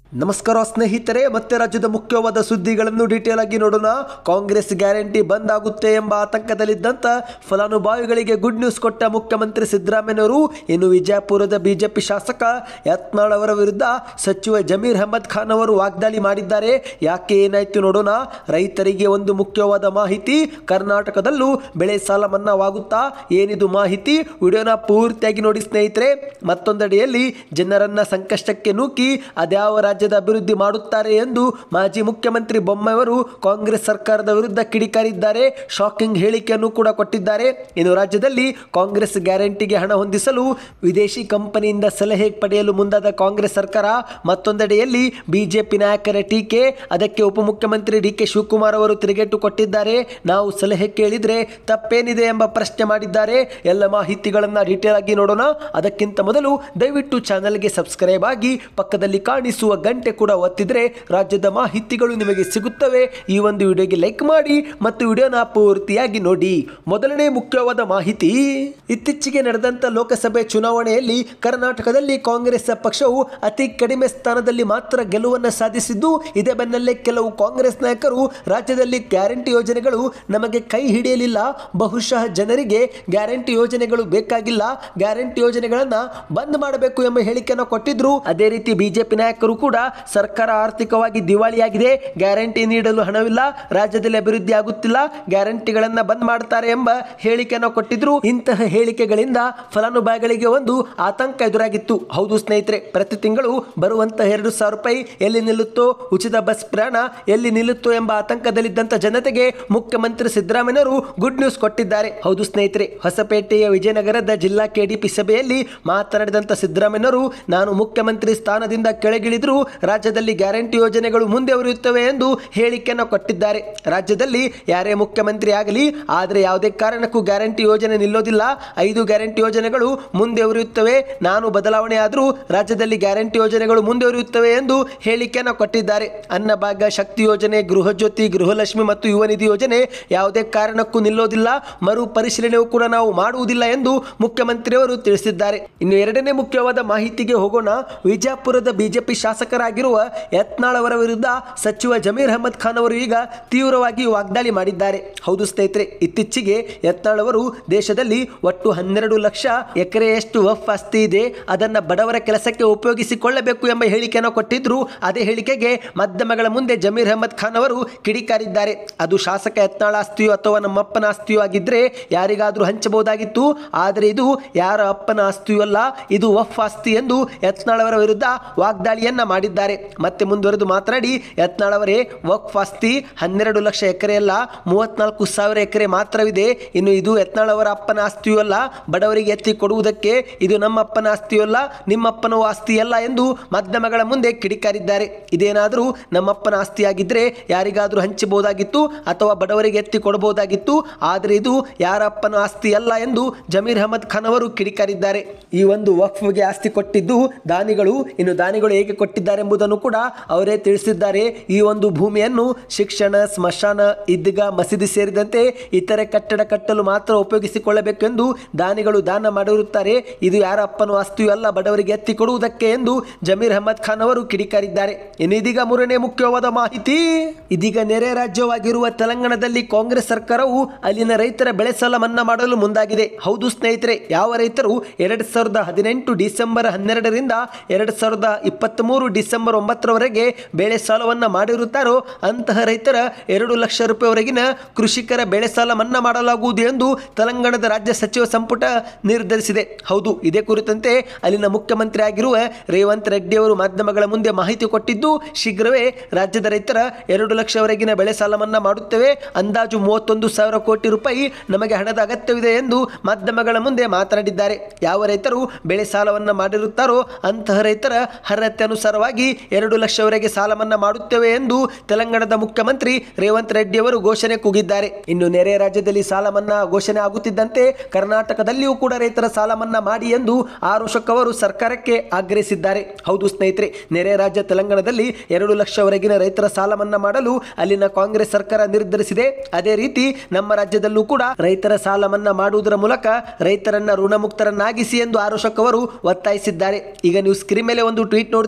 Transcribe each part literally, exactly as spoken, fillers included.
ನಮಸ್ಕಾರ ಸ್ನೇಹಿತರೆ, ಮತ್ತೆ ರಾಜ್ಯದ ಮುಖ್ಯವಾದ ಸುದ್ದಿಗಳನ್ನು ಡೀಟೇಲ್ ಆಗಿ ನೋಡೋಣ. ಕಾಂಗ್ರೆಸ್ ಗ್ಯಾರಂಟಿ ಬಂದ್ ಆಗುತ್ತೆ ಎಂಬ ಆತಂಕದಲ್ಲಿದ್ದಂತ ಫಲಾನುಭವಿಗಳಿಗೆ ಗುಡ್ ನ್ಯೂಸ್ ಕೊಟ್ಟ ಮುಖ್ಯಮಂತ್ರಿ ಸಿದ್ದರಾಮಯ್ಯನವರು ಇನ್ನು ವಿಜಯಪುರದ ಬಿಜೆಪಿ ಶಾಸಕ ಯತ್ನಾಳ್ ಅವರ ವಿರುದ್ಧ ಸಚಿವ ಜಮೀರ್ ಅಹಮದ್ ಖಾನ್ ಅವರು ವಾಗ್ದಾಳಿ ಮಾಡಿದ್ದಾರೆ. ಯಾಕೆ ಏನಾಯ್ತು ನೋಡೋಣ. ರೈತರಿಗೆ ಒಂದು ಮುಖ್ಯವಾದ ಮಾಹಿತಿ, ಕರ್ನಾಟಕದಲ್ಲೂ ಬೆಳೆ ಸಾಲ ಮನ್ನಾವಾಗುತ್ತಾ, ಏನಿದು ಮಾಹಿತಿ, ವಿಡಿಯೋನ ಪೂರ್ತಿಯಾಗಿ ನೋಡಿ ಸ್ನೇಹಿತರೆ. ಮತ್ತೊಂದೆಡೆಯಲ್ಲಿ ಜನರನ್ನ ಸಂಕಷ್ಟಕ್ಕೆ ನೂಕಿ ಅದ್ಯಾವ ರಾಜ್ಯದ ಅಭಿವೃದ್ಧಿ ಮಾಡುತ್ತಾರೆ ಎಂದು ಮಾಜಿ ಮುಖ್ಯಮಂತ್ರಿ ಬೊಮ್ಮಾಯಿಯವರು ಕಾಂಗ್ರೆಸ್ ಸರ್ಕಾರದ ವಿರುದ್ಧ ಕಿಡಿಕಾರಿದ್ದಾರೆ. ಶಾಕಿಂಗ್ ಹೇಳಿಕೆಯನ್ನು ಕೂಡ ಕೊಟ್ಟಿದ್ದಾರೆ. ಇನ್ನು ರಾಜ್ಯದಲ್ಲಿ ಕಾಂಗ್ರೆಸ್ ಗ್ಯಾರಂಟಿಗೆ ಹಣ ಹೊಂದಿಸಲು ವಿದೇಶಿ ಕಂಪನಿಯಿಂದ ಸಲಹೆ ಪಡೆಯಲು ಮುಂದಾದ ಕಾಂಗ್ರೆಸ್ ಸರ್ಕಾರ, ಮತ್ತೊಂದೆಡೆಯಲ್ಲಿ ಬಿಜೆಪಿ ನಾಯಕರ ಟೀಕೆ, ಅದಕ್ಕೆ ಉಪಮುಖ್ಯಮಂತ್ರಿ ಡಿ ಕೆ ಶಿವಕುಮಾರ್ ಅವರು ತಿರುಗೇಟು ಕೊಟ್ಟಿದ್ದಾರೆ. ನಾವು ಸಲಹೆ ಕೇಳಿದ್ರೆ ತಪ್ಪೇನಿದೆ ಎಂಬ ಪ್ರಶ್ನೆ ಮಾಡಿದ್ದಾರೆ. ಎಲ್ಲ ಮಾಹಿತಿಗಳನ್ನ ಡೀಟೇಲ್ ಆಗಿ ನೋಡೋಣ. ಅದಕ್ಕಿಂತ ಮೊದಲು ದಯವಿಟ್ಟು ಚಾನೆಲ್ಗೆ ಸಬ್ಸ್ಕ್ರೈಬ್ ಆಗಿ ಪಕ್ಕದಲ್ಲಿ ಕಾಣಿಸುವ ಗಂಟೆ ಕೂಡ ಒತ್ತಿದ್ರೆ ರಾಜ್ಯದ ಮಾಹಿತಿಗಳು ನಿಮಗೆ ಸಿಗುತ್ತವೆ. ಈ ಒಂದು ವಿಡಿಯೋಗೆ ಲೈಕ್ ಮಾಡಿ ಮತ್ತು ವಿಡಿಯೋನ ಪೂರ್ತಿಯಾಗಿ ನೋಡಿ. ಮೊದಲನೇ ಮುಖ್ಯವಾದ ಮಾಹಿತಿ, ಇತ್ತೀಚೆಗೆ ನಡೆದಂತ ಲೋಕಸಭೆ ಚುನಾವಣೆಯಲ್ಲಿ ಕರ್ನಾಟಕದಲ್ಲಿ ಕಾಂಗ್ರೆಸ್ ಪಕ್ಷವು ಅತಿ ಕಡಿಮೆ ಸ್ಥಾನದಲ್ಲಿ ಮಾತ್ರ ಗೆಲುವನ್ನು ಸಾಧಿಸಿದ್ದು, ಇದೇ ಬೆನ್ನಲ್ಲೇ ಕೆಲವು ಕಾಂಗ್ರೆಸ್ ನಾಯಕರು ರಾಜ್ಯದಲ್ಲಿ ಗ್ಯಾರಂಟಿ ಯೋಜನೆಗಳು ನಮಗೆ ಕೈ ಹಿಡಿಯಲಿಲ್ಲ, ಬಹುಶಃ ಜನರಿಗೆ ಗ್ಯಾರಂಟಿ ಯೋಜನೆಗಳು ಬೇಕಾಗಿಲ್ಲ, ಗ್ಯಾರಂಟಿ ಯೋಜನೆಗಳನ್ನ ಬಂದ್ ಮಾಡಬೇಕು ಎಂಬ ಹೇಳಿಕೆಯನ್ನು ಕೊಟ್ಟಿದ್ರು. ಅದೇ ರೀತಿ ಬಿಜೆಪಿ ನಾಯಕರು ಕೂಡ ಸರ್ಕಾರ ಆರ್ಥಿಕವಾಗಿ ದಿವಾಳಿಯಾಗಿದೆ, ಗ್ಯಾರಂಟಿ ನೀಡಲು ಹಣವಿಲ್ಲ, ರಾಜ್ಯದಲ್ಲಿ ಅಭಿವೃದ್ಧಿ ಆಗುತ್ತಿಲ್ಲ, ಗ್ಯಾರಂಟಿಗಳನ್ನ ಬಂದ್ ಮಾಡ್ತಾರೆ ಎಂಬ ಹೇಳಿಕೆಯನ್ನು ಕೊಟ್ಟಿದ್ರು. ಇಂತಹ ಹೇಳಿಕೆಗಳಿಂದ ಫಲಾನುಭವಿಗಳಿಗೆ ಒಂದು ಆತಂಕ ಎದುರಾಗಿತ್ತು. ಹೌದು ಸ್ನೇಹಿತರೆ, ಪ್ರತಿ ತಿಂಗಳು ಬರುವಂತಹ ಎರಡು ಸಾವಿರ ರೂಪಾಯಿ ಎಲ್ಲಿ ನಿಲ್ಲುತ್ತೋ, ಉಚಿತ ಬಸ್ ಪ್ರಯಾಣ ಎಲ್ಲಿ ನಿಲ್ಲುತ್ತೋ ಎಂಬ ಆತಂಕದಲ್ಲಿದ್ದಂತ ಜನತೆಗೆ ಮುಖ್ಯಮಂತ್ರಿ ಸಿದ್ದರಾಮಯ್ಯನವರು ಗುಡ್ ನ್ಯೂಸ್ ಕೊಟ್ಟಿದ್ದಾರೆ. ಹೌದು ಸ್ನೇಹಿತರೆ, ಹೊಸಪೇಟೆಯ ವಿಜಯನಗರದ ಜಿಲ್ಲಾ ಕೆಡಿಪಿ ಸಭೆಯಲ್ಲಿ ಮಾತನಾಡಿದಂತ ಸಿದ್ದರಾಮಯ್ಯನವರು, ನಾನು ಮುಖ್ಯಮಂತ್ರಿ ಸ್ಥಾನದಿಂದ ಕೆಳಗಿಳಿದ್ರು ರಾಜ್ಯದಲ್ಲಿ ಗ್ಯಾರಂಟಿ ಯೋಜನೆಗಳು ಮುಂದೆ ಉರಿಯುತ್ತವೆ ಎಂದು ಹೇಳಿಕೆಯನ್ನು ಕೊಟ್ಟಿದ್ದಾರೆ. ರಾಜ್ಯದಲ್ಲಿ ಯಾರೇ ಮುಖ್ಯಮಂತ್ರಿ ಆಗಲಿ, ಆದರೆ ಯಾವುದೇ ಕಾರಣಕ್ಕೂ ಗ್ಯಾರಂಟಿ ಯೋಜನೆ ನಿಲ್ಲೋದಿಲ್ಲ, ಐದು ಗ್ಯಾರಂಟಿ ಯೋಜನೆಗಳು ಮುಂದೆ ಉರಿಯುತ್ತವೆ, ನಾನು ಬದಲಾವಣೆ ಆದರೂ ರಾಜ್ಯದಲ್ಲಿ ಗ್ಯಾರಂಟಿ ಯೋಜನೆಗಳು ಮುಂದೆ ಉರಿಯುತ್ತವೆ ಎಂದು ಹೇಳಿಕೆಯನ್ನು ಕೊಟ್ಟಿದ್ದಾರೆ. ಅನ್ನಭಾಗ್ಯ, ಶಕ್ತಿ ಯೋಜನೆ, ಗೃಹ ಜ್ಯೋತಿ, ಗೃಹಲಕ್ಷ್ಮಿ ಮತ್ತು ಯುವ ನಿಧಿ ಯೋಜನೆ ಯಾವುದೇ ಕಾರಣಕ್ಕೂ ನಿಲ್ಲೋದಿಲ್ಲ, ಮರು ಪರಿಶೀಲನೆಯೂ ಕೂಡ ನಾವು ಮಾಡುವುದಿಲ್ಲ ಎಂದು ಮುಖ್ಯಮಂತ್ರಿಯವರು ತಿಳಿಸಿದ್ದಾರೆ. ಇನ್ನು ಎರಡನೇ ಮುಖ್ಯವಾದ ಮಾಹಿತಿಗೆ ಹೋಗೋಣ. ವಿಜಯಪುರದ ಬಿಜೆಪಿ ಶಾಸಕರಾಗಿರುವ ಯತ್ನಾಳ್ ಅವರ ವಿರುದ್ಧ ಸಚಿವ ಜಮೀರ್ ಅಹಮದ್ ಖಾನ್ ಅವರು ಈಗ ತೀವ್ರವಾಗಿ ವಾಗ್ದಾಳಿ ಮಾಡಿದ್ದಾರೆ. ಹೌದು ಸ್ನೇಹಿತರೆ, ಇತ್ತೀಚೆಗೆ ಯತ್ನಾಳ್ ಅವರು ದೇಶದಲ್ಲಿ ಒಟ್ಟು ಹನ್ನೆರಡು ಲಕ್ಷ ಎಕರೆಯಷ್ಟು ವಫ್ ಆಸ್ತಿ ಇದೆ, ಅದನ್ನ ಬಡವರ ಕೆಲಸಕ್ಕೆ ಉಪಯೋಗಿಸಿಕೊಳ್ಳಬೇಕು ಎಂಬ ಹೇಳಿಕೆಯನ್ನು ಕೊಟ್ಟಿದ್ರು. ಅದೇ ಹೇಳಿಕೆಗೆ ಮಾಧ್ಯಮಗಳ ಮುಂದೆ ಜಮೀರ್ ಅಹಮದ್ ಖಾನ್ ಅವರು ಕಿಡಿಕಾರಿದ್ದಾರೆ. ಅದು ಶಾಸಕ ಯತ್ನಾಳ್ ಆಸ್ತಿಯೋ ಅಥವಾ ನಮ್ಮಪ್ಪನ ಆಸ್ತಿಯೋ ಆಗಿದ್ರೆ ಯಾರಿಗಾದ್ರೂ ಹಂಚಬಹುದಾಗಿತ್ತು, ಆದರೆ ಇದು ಯಾರ ಅಪ್ಪನ ಆಸ್ತಿಯೂ ಅಲ್ಲ, ಇದು ವಫ್ ಆಸ್ತಿ ಎಂದು ಯತ್ನಾಳ್ ಅವರ ವಿರುದ್ಧ ವಾಗ್ದಾಳಿಯನ್ನ ಮಾಡಿದ್ದಾರೆ. ಮತ್ತೆ ಮುಂದುವರೆದು ಮಾತನಾಡಿ, ಯತ್ನಾಳ್ ಅವರೇ, ವಕ್ಫ್ ಆಸ್ತಿ ಹನ್ನೆರಡು ಲಕ್ಷ ಎಕರೆ ಅಲ್ಲ, ಮೂವತ್ನಾಲ್ಕು ಸಾವಿರ ಎಕರೆ ಮಾತ್ರವಿದೆ. ಇನ್ನು ಇದು ಯತ್ನಾಳ್ ಅವರ ಅಪ್ಪನ ಆಸ್ತಿಯೂ ಅಲ್ಲ, ಬಡವರಿಗೆ ಎತ್ತಿ ಕೊಡುವುದಕ್ಕೆ ಇದು ನಮ್ಮ ಅಪ್ಪನ ಆಸ್ತಿಯೂ ಅಲ್ಲ, ನಿಮ್ಮಪ್ಪನ ಆಸ್ತಿ ಅಲ್ಲ ಎಂದು ಮಾಧ್ಯಮಗಳ ಮುಂದೆ ಕಿಡಿಕಾರಿದ್ದಾರೆ. ಇದೇನಾದರೂ ನಮ್ಮಪ್ಪನ ಆಸ್ತಿಯಾಗಿದ್ರೆ ಯಾರಿಗಾದ್ರೂ ಹಂಚಬಹುದಾಗಿತ್ತು ಅಥವಾ ಬಡವರಿಗೆ ಎತ್ತಿ ಕೊಡಬಹುದಾಗಿತ್ತು, ಆದರೆ ಇದು ಯಾರ ಅಪ್ಪನ ಆಸ್ತಿ ಅಲ್ಲ ಎಂದು ಜಮೀರ್ ಅಹಮದ್ ಖಾನ್ ಅವರು ಕಿಡಿಕಾರಿದ್ದಾರೆ. ಈ ಒಂದು ವಕ್ಫ್ಗೆ ಆಸ್ತಿ ಕೊಟ್ಟಿದ್ದು ದಾನಿಗಳು. ಇನ್ನು ದಾನಿಗಳು ಹೇಗೆ ಕೊಟ್ಟಿದ್ದಾರೆ ಎಂಬುದನ್ನು ಕೂಡ ಅವರೇ ತಿಳಿಸಿದ್ದಾರೆ. ಈ ಒಂದು ಭೂಮಿಯನ್ನು ಶಿಕ್ಷಣ, ಸ್ಮಶಾನ, ಈದ್ಗಾ, ಮಸೀದಿ ಸೇರಿದಂತೆ ಇತರೆ ಕಟ್ಟಡ ಕಟ್ಟಲು ಮಾತ್ರ ಉಪಯೋಗಿಸಿಕೊಳ್ಳಬೇಕು ಎಂದು ದಾನಿಗಳು ದಾನ ಮಾಡಿರುತ್ತಾರೆ. ಇದು ಯಾರ ಅಪ್ಪನ ಆಸ್ತಿಯೂ ಅಲ್ಲ, ಬಡವರಿಗೆ ಎತ್ತಿ ಕೊಡುವುದಕ್ಕೆ ಎಂದು ಜಮೀರ್ ಅಹಮದ್ ಖಾನ್ ಅವರು ಕಿಡಿಕಾರಿದ್ದಾರೆ. ಇನ್ನು ಇದೀಗ ಮೂರನೇ ಮುಖ್ಯವಾದ ಮಾಹಿತಿ, ಇದೀಗ ನೆರೆ ರಾಜ್ಯವಾಗಿರುವ ತೆಲಂಗಾಣದಲ್ಲಿ ಕಾಂಗ್ರೆಸ್ ಸರ್ಕಾರವು ಅಲ್ಲಿನ ರೈತರ ಬೆಳೆ ಸಾಲ ಮನ್ನಾ ಮಾಡಲು ಮುಂದಾಗಿದೆ. ಹೌದು ಸ್ನೇಹಿತರೆ, ಯಾವ ರೈತರು ಎರಡ್ ಸಾವಿರದ ಹದಿನೆಂಟು ಡಿಸೆಂಬರ್ ಹನ್ನೆರಡರಿಂದ ಎರಡ್ ಸಾವಿರದ ಇಪ್ಪತ್ತ್ ಮೂರು ಡಿಸೆಂಬರ್ ಒಂಬತ್ತರವರೆಗೆ ಬೆಳೆ ಸಾಲವನ್ನ ಮಾಡಿರುತ್ತಾರೋ ಅಂತಹ ರೈತರ ಎರಡು ಲಕ್ಷ ರೂಪಾಯಿವರೆಗಿನ ಕೃಷಿಕರ ಬೆಳೆ ಸಾಲ ಮನ್ನಾ ಮಾಡಲಾಗುವುದು ಎಂದು ತೆಲಂಗಾಣದ ರಾಜ್ಯ ಸಚಿವ ಸಂಪುಟ ನಿರ್ಧರಿಸಿದೆ. ಹೌದು, ಇದೇ ಕುರಿತಂತೆ ಅಲ್ಲಿನ ಮುಖ್ಯಮಂತ್ರಿ ಆಗಿರುವ ರೇವಂತ್ ರೆಡ್ಡಿ ಅವರು ಮಾಧ್ಯಮಗಳ ಮುಂದೆ ಮಾಹಿತಿ ಕೊಟ್ಟಿದ್ದು, ಶೀಘ್ರವೇ ರಾಜ್ಯದ ರೈತರ ಎರಡು ಲಕ್ಷವರೆಗಿನ ಬೆಳೆ ಸಾಲ ಮನ್ನಾ ಮಾಡುತ್ತೇವೆ, ಅಂದಾಜು ಮೂವತ್ತೊಂದು ಸಾವಿರ ಕೋಟಿ ರೂಪಾಯಿ ನಮಗೆ ಹಣದ ಅಗತ್ಯವಿದೆ ಎಂದು ಮಾಧ್ಯಮಗಳ ಮುಂದೆ ಮಾತನಾಡಿದ್ದಾರೆ. ಯಾವ ರೈತರು ಬೆಳೆ ಸಾಲವನ್ನ ಮಾಡಿರುತ್ತಾರೋ ಅಂತಹ ರೈತರ ಅರ್ಹತೆ ಅನುಸಾರವಾಗಿ ಎರಡು ಲಕ್ಷವರೆಗೆ ಸಾಲ ಮನ್ನಾ ಮಾಡುತ್ತೇವೆ ಎಂದು ತೆಲಂಗಾಣದ ಮುಖ್ಯಮಂತ್ರಿ ರೇವಂತ್ ರೆಡ್ಡಿ ಅವರು ಘೋಷಣೆ ಕೂಗಿದ್ದಾರೆ. ಇನ್ನು ನೆರೆ ರಾಜ್ಯದಲ್ಲಿ ಸಾಲ ಮನ್ನಾ ಘೋಷಣೆ ಆಗುತ್ತಿದ್ದಂತೆ ಕರ್ನಾಟಕದಲ್ಲಿಯೂ ಕೂಡ ರೈತರ ಸಾಲ ಮನ್ನಾ ಮಾಡಿ ಎಂದು ಆರ್ ಅಶೋಕ್ ಅವರು ಸರ್ಕಾರಕ್ಕೆ ಆಗ್ರಹಿಸಿದ್ದಾರೆ. ಹೌದು ಸ್ನೇಹಿತರೆ, ನೆರೆ ರಾಜ್ಯ ತೆಲಂಗಾಣದಲ್ಲಿ ಎರಡು ಲಕ್ಷವರೆಗಿನ ರೈತರ ಸಾಲ ಮನ್ನಾ ಮಾಡಲು ಅಲ್ಲಿನ ಕಾಂಗ್ರೆಸ್ ಸರ್ಕಾರ ನಿರ್ಧರಿಸಿದೆ. ಅದೇ ರೀತಿ ನಮ್ಮ ರಾಜ್ಯದಲ್ಲೂ ಕೂಡ ರೈತರ ಸಾಲ ಮನ್ನಾ ಮಾಡುವುದರ ಮೂಲಕ ರೈತರನ್ನ ಋಣಮುಕ್ತರನ್ನಾಗಿಸಿ ಎಂದು ಆರ್ ಅಶೋಕ್ ಅವರು ಒತ್ತಾಯಿಸಿದ್ದಾರೆ. ಈಗ ನೀವು ಸ್ಕ್ರೀನ್ ಮೇಲೆ ಒಂದು ಟ್ವೀಟ್ ನೋಡ್ತಿರಬಹುದು.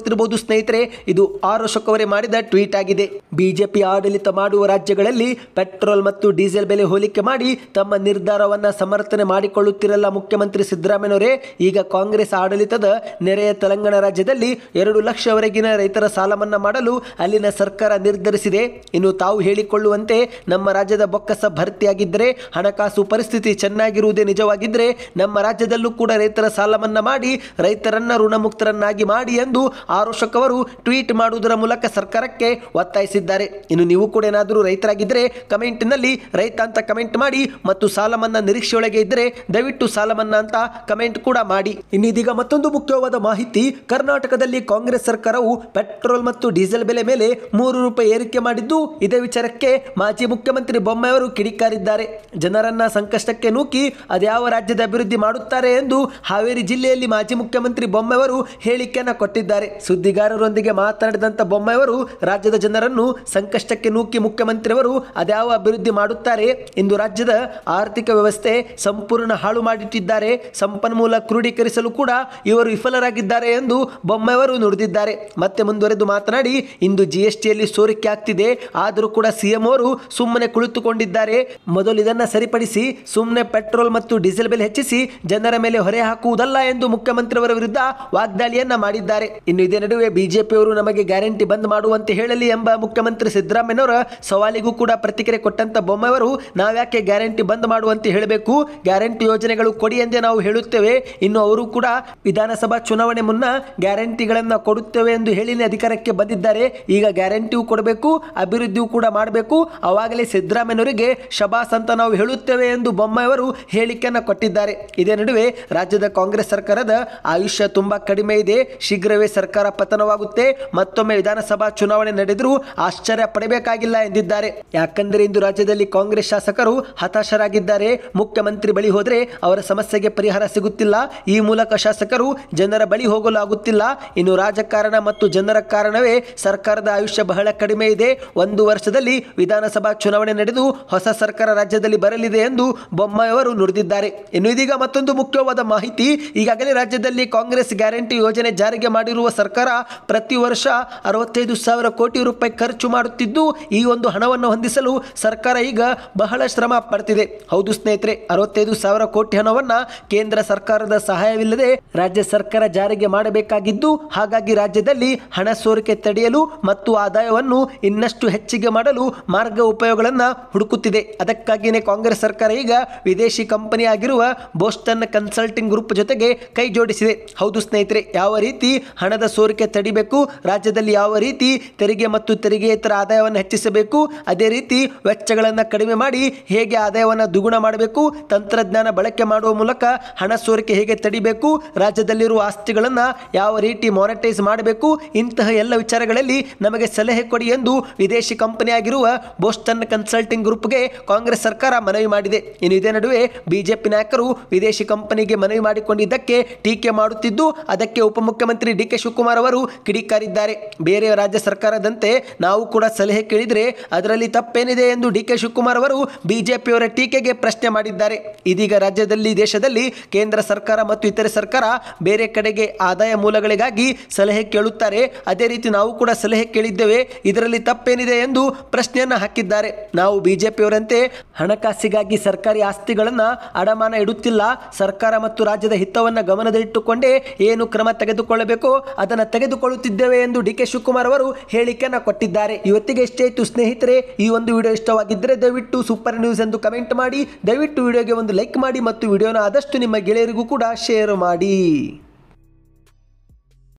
ಸ್ನೇಹಿತರೆ, ಇದು ಆರ್ ಅಶೋಕ್ ಅವರೇ ಮಾಡಿದ ಟ್ವೀಟ್ ಆಗಿದೆ. ಬಿಜೆಪಿ ಆಡಳಿತ ಮಾಡುವ ರಾಜ್ಯಗಳಲ್ಲಿ ಪೆಟ್ರೋಲ್ ಮತ್ತು ಡೀಸೆಲ್ ಬೆಲೆ ಹೋಲಿಕೆ ಮಾಡಿ ತಮ್ಮ ನಿರ್ಧಾರವನ್ನ ಸಮರ್ಥನೆ ಮಾಡಿಕೊಳ್ಳುತ್ತಿರಲ್ಲ ಮುಖ್ಯಮಂತ್ರಿ ಸಿದ್ದರಾಮಯ್ಯನವರೇ. ಈಗ ಕಾಂಗ್ರೆಸ್ ಆಡಳಿತದ ನೆರೆಯ ತೆಲಂಗಾಣ ರಾಜ್ಯದಲ್ಲಿ ಎರಡು ಲಕ್ಷವರೆಗಿನ ರೈತರ ಸಾಲ ಮನ್ನಾ ಮಾಡಲು ಅಲ್ಲಿನ ಸರ್ಕಾರ ನಿರ್ಧರಿಸಿದೆ. ಇನ್ನು ತಾವು ಹೇಳಿಕೊಳ್ಳುವಂತೆ ನಮ್ಮ ರಾಜ್ಯದ ಬೊಕ್ಕಸ ಭರ್ತಿಯಾಗಿದ್ದರೆ, ಹಣಕಾಸು ಪರಿಸ್ಥಿತಿ ಚೆನ್ನಾಗಿರುವುದೇ ನಿಜವಾಗಿದ್ದರೆ ನಮ್ಮ ರಾಜ್ಯದಲ್ಲೂ ಕೂಡ ರೈತರ ಸಾಲ ಮನ್ನಾ ಮಾಡಿ ರೈತರನ್ನ ಋಣಮುಕ್ತರನ್ನಾಗಿ ಮಾಡಿ ಎಂದು ಆರ್ ಅಶೋಕ್ ಅವರು ಟ್ವೀಟ್ ಮಾಡುವುದರ ಮೂಲಕ ಸರ್ಕಾರಕ್ಕೆ ಒತ್ತಾಯಿಸಿದ್ದಾರೆ. ಇನ್ನು ನೀವು ಕೂಡ ಏನಾದರೂ ರೈತರಾಗಿದ್ದರೆ ಕಮೆಂಟ್ನಲ್ಲಿ ರೈತ ಅಂತ ಕಮೆಂಟ್ ಮಾಡಿ ಮತ್ತು ಸಾಲ ಮನ್ನಾ ನಿರೀಕ್ಷೆಯೊಳಗೆ ಇದ್ದರೆ ದಯವಿಟ್ಟು ಸಾಲ ಮನ್ನಾ ಅಂತ ಕಮೆಂಟ್ ಕೂಡ ಮಾಡಿ. ಇನ್ನು ಇದೀಗ ಮತ್ತೊಂದು ಮುಖ್ಯವಾದ ಮಾಹಿತಿ. ಕರ್ನಾಟಕದಲ್ಲಿ ಕಾಂಗ್ರೆಸ್ ಸರ್ಕಾರವು ಪೆಟ್ರೋಲ್ ಮತ್ತು ಡೀಸೆಲ್ ಬೆಲೆ ಮೇಲೆ ಮೂರು ರೂಪಾಯಿ ಏರಿಕೆ ಮಾಡಿದ್ದು, ಇದೇ ವಿಚಾರಕ್ಕೆ ಮಾಜಿ ಮುಖ್ಯಮಂತ್ರಿ ಬೊಮ್ಮಾಯಿ ಅವರು ಕಿಡಿಕಾರಿದ್ದಾರೆ. ಜನರನ್ನ ಸಂಕಷ್ಟಕ್ಕೆ ನೂಕಿ ಅದ್ಯಾವ ರಾಜ್ಯದ ಅಭಿವೃದ್ಧಿ ಮಾಡುತ್ತಾರೆ ಎಂದು ಹಾವೇರಿ ಜಿಲ್ಲೆಯಲ್ಲಿ ಮಾಜಿ ಮುಖ್ಯಮಂತ್ರಿ ಬೊಮ್ಮಾಯಿ ಅವರು ಹೇಳಿಕೆಯನ್ನು ಕೊಟ್ಟಿದ್ದಾರೆ. ಸುದ್ದಿಗಾರರೊಂದಿಗೆ ಮಾತನಾಡಿದಂತ ಬೊಮ್ಮಾಯಿ ಅವರು ರಾಜ್ಯದ ಜನರನ್ನು ಸಂಕಷ್ಟಕ್ಕೆ ನೂಕಿ ಮುಖ್ಯಮಂತ್ರಿಯವರು ಅದ್ಯಾವ ಅಭಿವೃದ್ಧಿ ಮಾಡುತ್ತಾರೆ, ಇಂದು ರಾಜ್ಯದ ಆರ್ಥಿಕ ವ್ಯವಸ್ಥೆ ಸಂಪೂರ್ಣ ಹಾಳು ಮಾಡಿಟ್ಟಿದ್ದಾರೆ, ಸಂಪನ್ಮೂಲ ಕ್ರೋಢೀಕರಿಸಲು ಕೂಡ ಇವರು ವಿಫಲರಾಗಿದ್ದಾರೆ ಎಂದು ಬೊಮ್ಮಾಯಿ ಅವರು ನುಡಿದಿದ್ದಾರೆ. ಮತ್ತೆ ಮುಂದುವರೆದು ಮಾತನಾಡಿ, ಇಂದು ಜಿಎಸ್ಟಿಯಲ್ಲಿ ಸೋರಿಕೆ ಆಗ್ತಿದೆ, ಆದರೂ ಕೂಡ ಸಿಎಂ ಅವರು ಸುಮ್ಮನೆ ಕುಳಿತುಕೊಂಡಿದ್ದಾರೆ. ಮೊದಲು ಇದನ್ನ ಸರಿಪಡಿಸಿ ಸುಮ್ಮನೆ ಪೆಟ್ರೋಲ್ ಮತ್ತು ಡೀಸೆಲ್ ಬೆಲೆ ಹೆಚ್ಚಿಸಿ ಜನರ ಮೇಲೆ ಹೊರೆ ಹಾಕುವುದಲ್ಲ ಎಂದು ಮುಖ್ಯಮಂತ್ರಿಯವರ ವಿರುದ್ಧ ವಾಗ್ದಾಳಿಯನ್ನ ಮಾಡಿದ್ದಾರೆ. ಇನ್ನು ಇದೇ ನಡುವೆ ಬಿಜೆಪಿಯವರು ನಮಗೆ ಗ್ಯಾರಂಟಿ ಬಂದ್ ಮಾಡುವಂತೆ ಹೇಳಲಿ ಎಂಬ ಮುಖ್ಯಮಂತ್ರಿ ಸಿದ್ದರಾಮಯ್ಯನವರ ಸವಾಲಿಗೂ ಕೂಡ ಪ್ರತಿಕ್ರಿಯೆ ಕೊಟ್ಟಂತ ಬೊಮ್ಮಾಯಿ ಅವರು, ನಾವ್ಯಾಕೆ ಗ್ಯಾರಂಟಿ ಬಂದ್ ಮಾಡುವಂತೆ ಹೇಳಬೇಕು, ಗ್ಯಾರಂಟಿ ಯೋಜನೆಗಳು ಕೊಡಿ ಎಂದೇ ನಾವು ಹೇಳುತ್ತೇವೆ. ಇನ್ನು ಅವರು ಕೂಡ ವಿಧಾನಸಭಾ ಚುನಾವಣೆ ಮುನ್ನ ಗ್ಯಾರಂಟಿಗಳನ್ನ ಕೊಡುತ್ತೇವೆ ಎಂದು ಹೇಳಿನೇ ಅಧಿಕಾರಕ್ಕೆ ಬಂದಿದ್ದಾರೆ. ಈಗ ಗ್ಯಾರಂಟಿಯೂ ಕೊಡಬೇಕು, ಅಭಿವೃದ್ಧಿಯೂ ಕೂಡ ಮಾಡಬೇಕು, ಅವಾಗಲೇ ಸಿದ್ದರಾಮಯ್ಯನವರಿಗೆ ಶಬಾಸ್ ಅಂತ ನಾವು ಹೇಳುತ್ತೇವೆ ಎಂದು ಬೊಮ್ಮಾಯಿ ಅವರು ಹೇಳಿಕೆಯನ್ನು ಕೊಟ್ಟಿದ್ದಾರೆ. ಇದೇ ನಡುವೆ ರಾಜ್ಯದ ಕಾಂಗ್ರೆಸ್ ಸರ್ಕಾರದ ಆಯುಷ್ಯ ತುಂಬಾ ಕಡಿಮೆ ಇದೆ, ಶೀಘ್ರವೇ ಸರ್ಕಾರ ಪತನವಾಗುತ್ತೆ, ಮತ್ತೊಮ್ಮೆ ವಿಧಾನಸಭಾ ಚುನಾವಣೆ ನಡೆದರೂ ಆಶ್ಚರ್ಯ ಪಡಬೇಕಾಗಿಲ್ಲ ಎಂದಿದ್ದಾರೆ. ಯಾಕಂದರೆ ಇಂದು ರಾಜ್ಯದಲ್ಲಿ ಕಾಂಗ್ರೆಸ್ ಶಾಸಕರು ಹತಾಶರಾಗಿದ್ದಾರೆ. ಮುಖ್ಯಮಂತ್ರಿ ಬಳಿ ಹೋದರೆ ಅವರ ಸಮಸ್ಯೆಗೆ ಪರಿಹಾರ ಸಿಗುತ್ತಿಲ್ಲ, ಈ ಮೂಲಕ ಶಾಸಕರು ಜನರ ಬಳಿ ಹೋಗಲು ಆಗುತ್ತಿಲ್ಲ. ಇನ್ನು ರಾಜಕಾರಣ ಮತ್ತು ಜನರ ಕಾರಣವೇ ಸರ್ಕಾರದ ಆಯುಷ್ಯ ಬಹಳ ಕಡಿಮೆ ಇದೆ. ಒಂದು ವರ್ಷದಲ್ಲಿ ವಿಧಾನಸಭಾ ಚುನಾವಣೆ ನಡೆದು ಹೊಸ ಸರ್ಕಾರ ರಾಜ್ಯದಲ್ಲಿ ಬರಲಿದೆ ಎಂದು ಬೊಮ್ಮಾಯಿ ಅವರು ನುಡಿದಿದ್ದಾರೆ. ಇನ್ನು ಇದೀಗ ಮತ್ತೊಂದು ಮುಖ್ಯವಾದ ಮಾಹಿತಿ. ಈಗಾಗಲೇ ರಾಜ್ಯದಲ್ಲಿ ಕಾಂಗ್ರೆಸ್ ಗ್ಯಾರಂಟಿ ಯೋಜನೆ ಜಾರಿಗೆ ಮಾಡಿರುವ ಸರ್ಕಾರ ಪ್ರತಿ ವರ್ಷ ಅರವತ್ತೈದು ಸಾವಿರ ಕೋಟಿ ರೂಪಾಯಿ ಖರ್ಚು ಮಾಡುತ್ತಿದ್ದು, ಈ ಒಂದು ಹಣವನ್ನು ಹೊಂದಿಸಲು ಸರ್ಕಾರ ಈಗ ಬಹಳ ಶ್ರಮ ಪಡ್ತಿದೆ. ಹೌದು ಸ್ನೇಹಿತರೆ, ಅರವತ್ತೈದು ಸಾವಿರ ಕೋಟಿ ಹಣವನ್ನ ಕೇಂದ್ರ ಸರ್ಕಾರದ ಸಹಾಯವಿಲ್ಲದೆ ರಾಜ್ಯ ಸರ್ಕಾರ ಜಾರಿಗೆ ಮಾಡಬೇಕಾಗಿದ್ದು, ಹಾಗಾಗಿ ರಾಜ್ಯದಲ್ಲಿ ಹಣ ಸೋರಿಕೆ ತಡೆಯಲು ಮತ್ತು ಆದಾಯವನ್ನು ಇನ್ನಷ್ಟು ಹೆಚ್ಚಿಗೆ ಮಾಡಲು ಮಾರ್ಗ ಉಪಯೋಗಗಳನ್ನು ಹುಡುಕುತ್ತಿದೆ. ಅದಕ್ಕಾಗಿಯೇ ಕಾಂಗ್ರೆಸ್ ಸರ್ಕಾರ ಈಗ ವಿದೇಶಿ ಕಂಪನಿ ಆಗಿರುವ ಬೋಸ್ಟನ್ ಕನ್ಸಲ್ಟಿಂಗ್ ಗ್ರೂಪ್ ಜೊತೆಗೆ ಕೈ ಜೋಡಿಸಿದೆ. ಹೌದು ಸ್ನೇಹಿತರೆ, ಯಾವ ರೀತಿ ಹಣದ ಸೋರಿಕೆ ತಡಿಬೇಕು, ರಾಜ್ಯದಲ್ಲಿ ಯಾವ ರೀತಿ ತೆರಿಗೆ ಮತ್ತು ತೆರಿಗೆಯೇತರ ಆದಾಯವನ್ನು ಹೆಚ್ಚಿಸಬೇಕು, ಅದೇ ರೀತಿ ವೆಚ್ಚಗಳನ್ನು ಕಡಿಮೆ ಮಾಡಿ ಹೇಗೆ ಆದಾಯವನ್ನು ದ್ವಿಗುಣ ಮಾಡಬೇಕು, ತಂತ್ರಜ್ಞಾನ ಬಳಕೆ ಮಾಡುವ ಮೂಲಕ ಹಣ ಸೋರಿಕೆ ಹೇಗೆ ತಡಿಬೇಕು, ರಾಜ್ಯದಲ್ಲಿರುವ ಆಸ್ತಿಗಳನ್ನು ಯಾವ ರೀತಿ ಮಾನಿಟೈಸ್ ಮಾಡಬೇಕು, ಇಂತಹ ಎಲ್ಲ ವಿಚಾರಗಳಲ್ಲಿ ನಮಗೆ ಸಲಹೆ ಕೊಡಿ ಎಂದು ವಿದೇಶಿ ಕಂಪನಿ ಆಗಿರುವ ಬೋಸ್ಟನ್ ಕನ್ಸಲ್ಟಿಂಗ್ ಗ್ರೂಪ್ಗೆ ಕಾಂಗ್ರೆಸ್ ಸರ್ಕಾರ ಮನವಿ ಮಾಡಿದೆ. ಇನ್ನು ಇದೇ ನಡುವೆ ಬಿಜೆಪಿ ನಾಯಕರು ವಿದೇಶಿ ಕಂಪನಿಗೆ ಮನವಿ ಮಾಡಿಕೊಂಡಿದ್ದಕ್ಕೆ ಟೀಕೆ ಮಾಡುತ್ತಿದ್ದು, ಅದಕ್ಕೆ ಉಪಮುಖ್ಯಮಂತ್ರಿ ಡಿ ಕೆ ಶಿವಕುಮಾರ್ ಅವರು ಕಿಡಿಕಾರಿದ್ದಾರೆ. ಬೇರೆ ರಾಜ್ಯ ಸರ್ಕಾರದಂತೆ ನಾವು ಕೂಡ ಸಲಹೆ ಕೇಳಿದರೆ ಅದರಲ್ಲಿ ತಪ್ಪೇನಿದೆ ಎಂದು ಡಿ ಕೆ ಶಿವಕುಮಾರ್ ಅವರು ಬಿಜೆಪಿಯವರ ಟೀಕೆಗೆ ಪ್ರಶ್ನೆ ಮಾಡಿದ್ದಾರೆ. ಇದೀಗ ರಾಜ್ಯದಲ್ಲಿ ದೇಶದಲ್ಲಿ ಕೇಂದ್ರ ಸರ್ಕಾರ ಮತ್ತು ಇತರೆ ಸರ್ಕಾರ ಬೇರೆ ಕಡೆಗೆ ಆದಾಯ ಮೂಲಗಳಿಗಾಗಿ ಸಲಹೆ ಕೇಳುತ್ತಾರೆ, ಅದೇ ರೀತಿ ನಾವು ಕೂಡ ಸಲಹೆ ಕೇಳಿದ್ದೇವೆ, ಇದರಲ್ಲಿ ತಪ್ಪೇನಿದೆ ಎಂದು ಪ್ರಶ್ನೆಯನ್ನು ಹಾಕಿದ್ದಾರೆ. ನಾವು ಬಿಜೆಪಿಯವರಂತೆ ಹಣಕಾಸಿಗಾಗಿ ಸರ್ಕಾರಿ ಆಸ್ತಿಗಳನ್ನು ಅಡಮಾನ ಇಡುತ್ತಿಲ್ಲ, ಸರ್ಕಾರ ಮತ್ತು ರಾಜ್ಯದ ಹಿತವನ್ನು ಗಮನದಲ್ಲಿಟ್ಟುಕೊಂಡೇ ಏನು ಕ್ರಮ ತೆಗೆದುಕೊಳ್ಳಬೇಕೋ ಅದನ್ನು ತೆಗೆದುಕೊಳ್ಳುತ್ತಿದ್ದೇವೆ ಎಂದು ಡಿ ಕೆ ಶಿವಕುಮಾರ್ ಅವರು ಹೇಳಿಕೆಯನ್ನು ಕೊಟ್ಟಿದ್ದಾರೆ. ಇವತ್ತಿಗೆ ಇಷ್ಟೇ ಇತ್ತು ಸ್ನೇಹಿತರೆ. ಈ ಒಂದು ವಿಡಿಯೋ ಇಷ್ಟವಾಗಿದ್ದರೆ ದಯವಿಟ್ಟು ಸೂಪರ್ ನ್ಯೂಸ್ ಎಂದು ಕಮೆಂಟ್ ಮಾಡಿ, ದಯವಿಟ್ಟು ವಿಡಿಯೋಗೆ ಒಂದು ಲೈಕ್ ಮಾಡಿ ಮತ್ತು ವಿಡಿಯೋನ ಆದಷ್ಟು ನಿಮ್ಮ ಗೆಳೆಯರಿಗೂ ಕೂಡ ಶೇರ್ ಮಾಡಿ.